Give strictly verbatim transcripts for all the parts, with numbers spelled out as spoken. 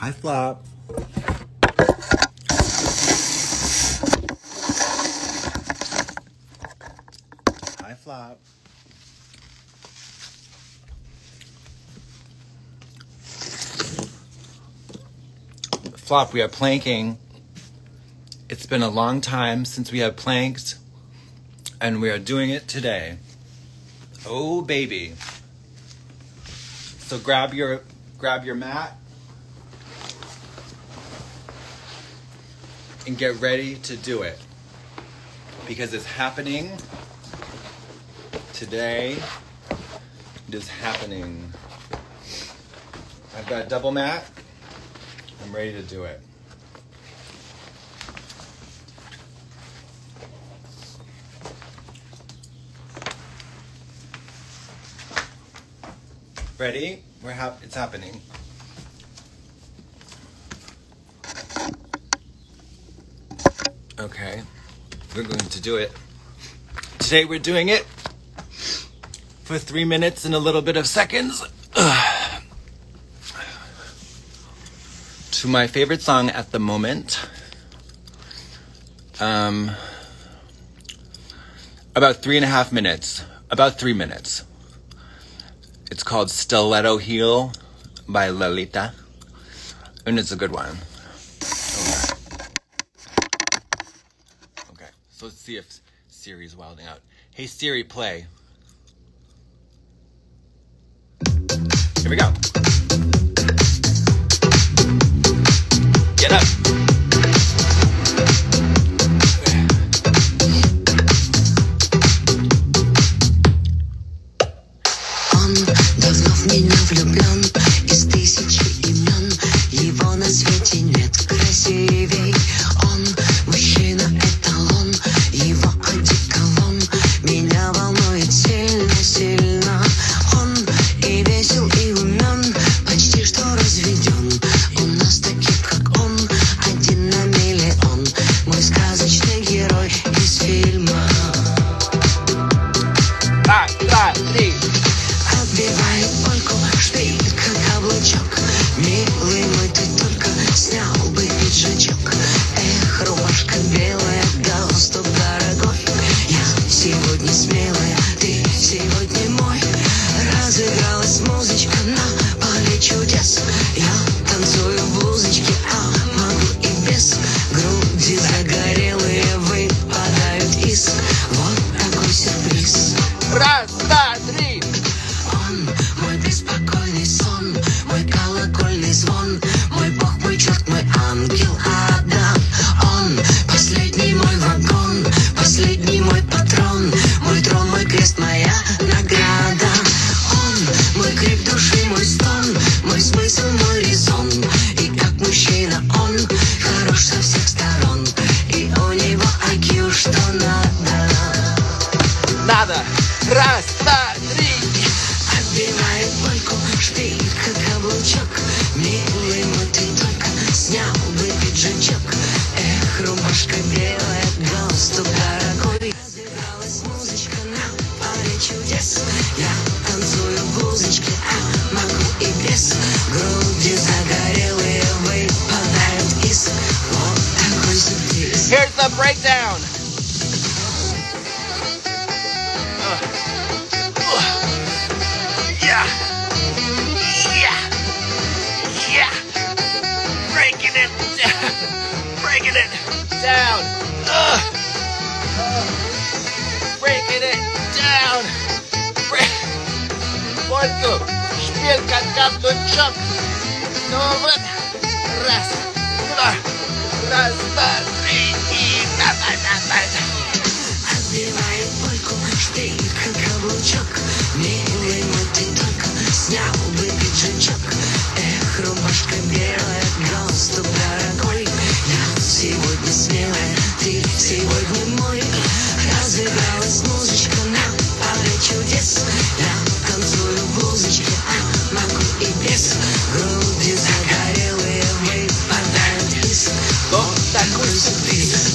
High flop. High flop. Flop, we are planking. It's been a long time since we have planked, and we are doing it today. Oh, baby. So grab your grab your mat and get ready to do it, because it's happening today. It is happening. I've got a double mat. I'm ready to do it. Ready? We're hap- it's happening. Okay, we're going to do it. Today we're doing it for three minutes and a little bit of seconds. Ugh. To my favorite song at the moment. Um, about three and a half minutes. About three minutes. It's called Stiletto Heel by Lalita, and it's a good one. Okay. Okay, so let's see if Siri's wilding out. Hey Siri, play. Here we go. Get up. Меня влюблен из тысячи имен. Его на свете нет красивей. Он мужчина эталон, его одеколон меня волнует сильно, сильно. Он и весел, и умен, почти что разведен. У нас таких, как он, один на миллион. Мой сказочный герой из фильма. Раз, два, три. Отбивает польку, шпилька, каблучок. Милый мой, ты только снял бы пиджачок. Эх, рубашка белая, галстук дорогой. Я сегодня смелая, ты сегодня мой. Разыгралась музычка на поле чудес. Я танцую в блузочке, а могу и без. Груди загорелые выпадают из. Вот такой сюрприз. Раз, два, три. Мой беспокойный сон, мой колокольный звон, мой бог, мой черт, мой ангел Адам. Он последний мой вагон, последний мой патрон, мой трон, мой крест, моя награда. Он мой крик души, мой стон, мой смысл, мой резон. И как мужчина он хорош со всех сторон, и у него ай кью что надо. Надо. Раз, два, три. Отбивает польку, шпилька, каблучок. Милый мой, ты только снял бы пиджачок. Эх, рубашка белая, галстук дорогой. Разыгралась музычка на поле чудес. Я танцую в блузочке, а могу и без. Груди загорелые выпадают из. Вот такой сюрприз. Here's the breakdown. Yeah. Yeah. Yeah. Breaking it down. Breaking it down. Ugh. Breaking it down. Break. Польку. Шпилька, каблучок. Ну вот. Раз, два. Раз, два, три. И давай, давай. Отбивает польку, шпилька, каблучок. Милый мой, ты только снял бы пиджачок. Эх, рубашка белая, галстук дорогой. Я сегодня смелая, ты сегодня мой. Разыгралась музычка на поле чудес. Я танцую в блузочке, а могу и без. Груди загорелые выпадают из. Вот такой сюрприз.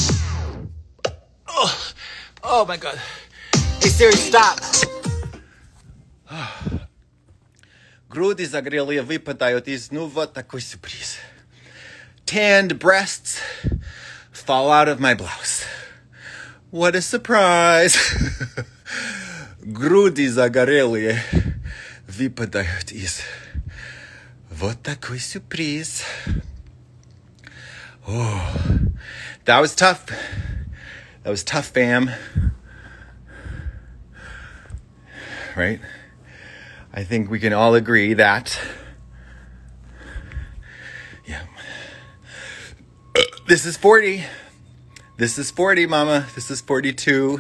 Oh, oh my God. Hey Siri, stop. Груди загорелые выпадают из... Ну, вот такой сюрприз. Tanned breasts fall out of my blouse. What a surprise. Груди загорелые выпадают из... Вот такой сюрприз. Oh, that was tough. That was tough, fam. Right? I think we can all agree that. Yeah. This is forty. This is forty, mama. This is forty-two.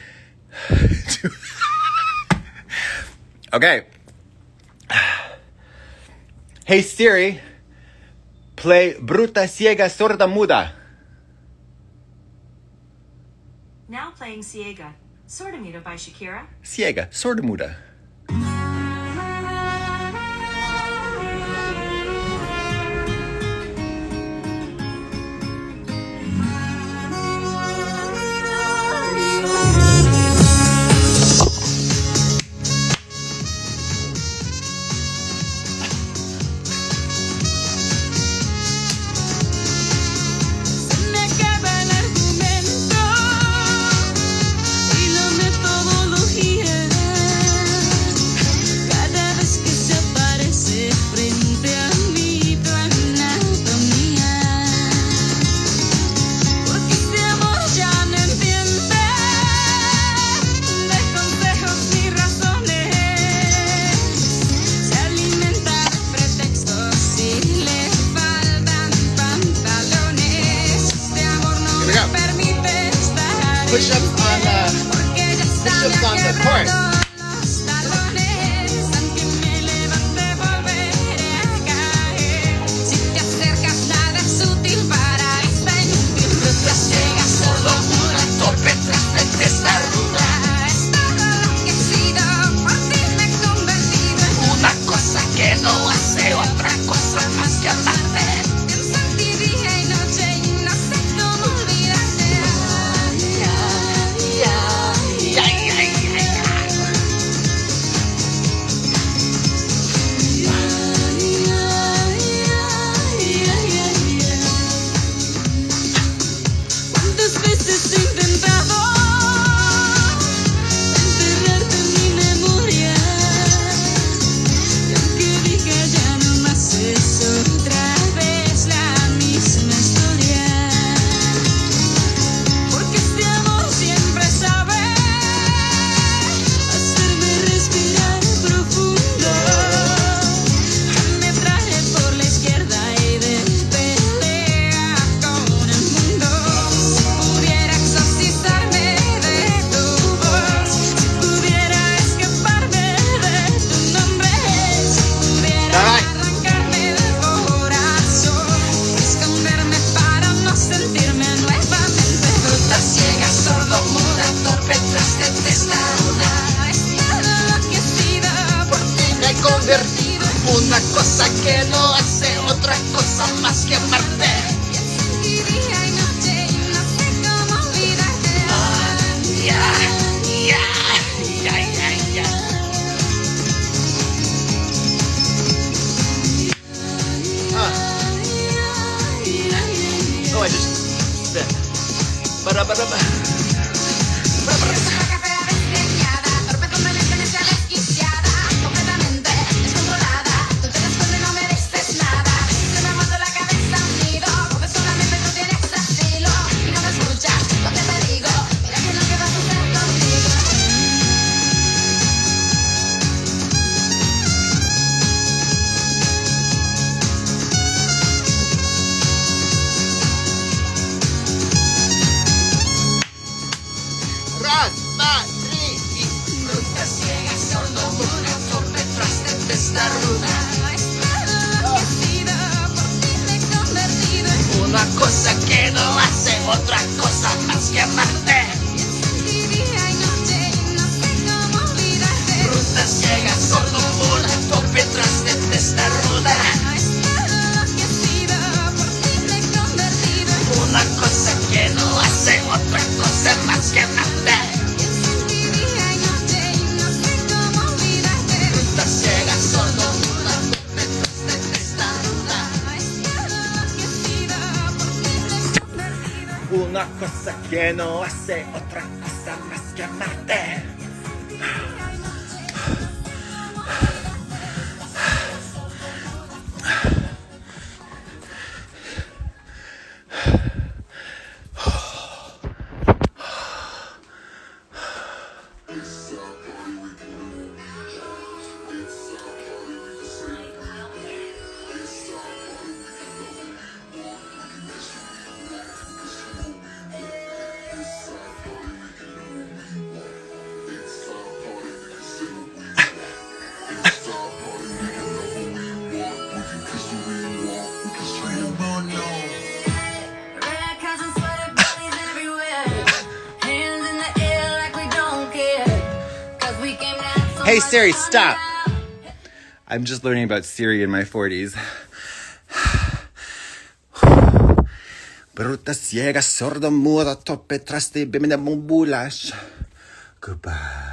Okay. Hey Siri, play Bruta Ciega Sorda Muda. Now playing Ciega, Sorda Muda by Shakira. Ciega, Sorda Muda. Push-ups on the, push-ups on the court. Una cosa que no hace otra cosa más que amarte. Día y noche y no sé cómo olvidarte. Ah, ya, ya, ya, ya, ya. Ah. Oh, I just spit. Ba-da-ba-da-ba. Ba-da-ba-da-ba. Una cosa que no hace otra cosa más que amarte. Día y noche y no sé cómo olvidarte. Ruta ciega, sordo, muda, tope tras de testa ruda. Una cosa que no hace otra cosa más que amarte. Día y noche y no sé cómo olvidarte. Ruta ciega, sordo, muda. una cosa que no hace otra cosa más que amarte. Hey Siri, stop! I'm just learning about Siri in my forties. Bruta, ciega, sordo, muda, tope, traste, bimina, bumbulas. Goodbye.